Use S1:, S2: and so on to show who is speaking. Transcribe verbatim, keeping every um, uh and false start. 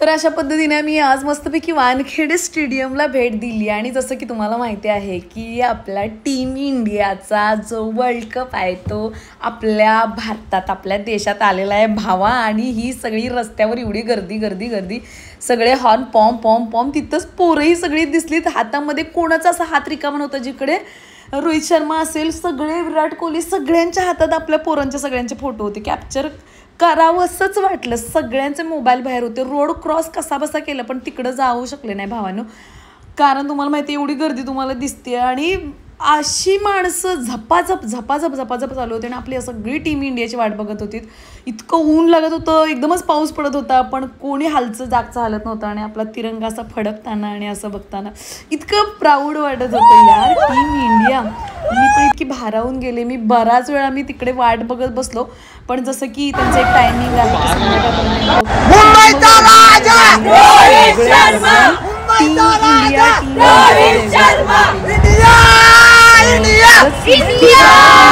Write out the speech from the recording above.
S1: तर अशा पद्धतीने मी आज मस्तपैकी वानखेडे स्टेडियमला भेट दिली आणि जसं की तुम्हाला माहिती आहे की आपला टीम इंडियाचा जो वर्ल्ड कप आहे तो आपल्या भारतात आपल्या देशात आलेला आहे भावा. आणि ही सगळी रस्त्यावर एवढी गर्दी गर्दी गर्दी सगळे हॉर्न पॉम पॉम पॉम तिथंच पोरंही सगळी दिसलीत. हातामध्ये कोणाचा असा हात रिकामा नव्हता जिकडे रोहित शर्मा असेल सगळे विराट कोहली सगळ्यांच्या हातात आपल्या पोरांच्या सगळ्यांचे फोटो होते. कॅप्चर करावं असंच वाटलं. सगळ्यांचे मोबाईल बाहेर होते. रोड क्रॉस कसा बसा केला पण तिकडं जाऊ शकले नाही भावानो, कारण तुम्हाला माहिती आहे एवढी गर्दी तुम्हाला दिसते आणि अशी माणसं झपाझप झपाझप झपाझप चालू होते आणि आपली सगळी टीम इंडियाची वाट बघत होती. इतकं ऊन लागत होतं, एकदमच पाऊस पडत होता पण कोणी हालचं जागचं हालत नव्हतं आणि आपला तिरंगा असा फडकताना आणि असं बघताना इतकं प्राऊड वाटत होतं यार टीम इंडिया. मी पण इतकी भारावून गेले. मी बराच वेळा मी तिकडे वाट बघत बसलो पण जसं की त्यांचं एक टायमिंग आहे टीम इंडिया टीम